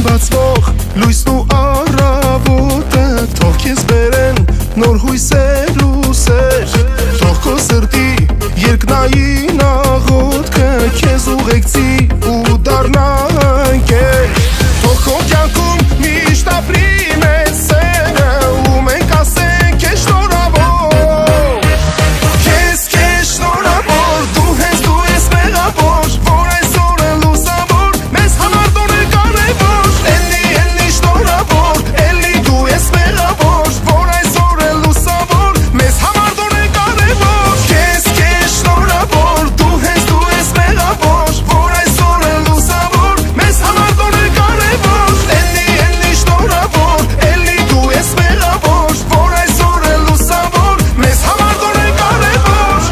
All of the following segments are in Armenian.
Անցկացվող լույսն ու առավոտը թող քեզ բերեն նոր հույսեր ու սեր Թող քո սրտի երկնային աղոթքը քեզ ուղեկցի ու դառնա ընկեր Թող քո կյանքում միշտ ապրի մեծ սերը ու մենք ասենք քեզ շնորհավոր Քեզ շնորհավոր դու հենց դու ես մեղավոր որ այսօր է լուսավոր մեզ համար դու ես կարևոր Էլի շնորհավոր էլի դու ես մեղավոր որ այսօր է լուսավոր մեզ համար դու ես կարևոր Քեզ շնորհավոր դու հենց դու ես մեղավոր որ այսօր է լուսավոր մեզ համար դու ես կարևոր Էլի շնորհավոր էլի դու ես մեղավոր որ այսօր է լուսավոր մեզ համար դու ես կարևոր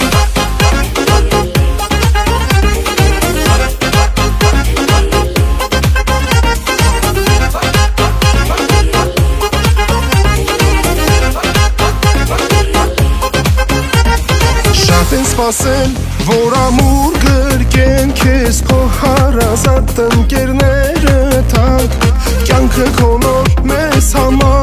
Շատ են սպասել, որ ամուր գրկեն քեզ քո հարազատ ընկերները թանկ Կյանքը քո նոր մեզ համար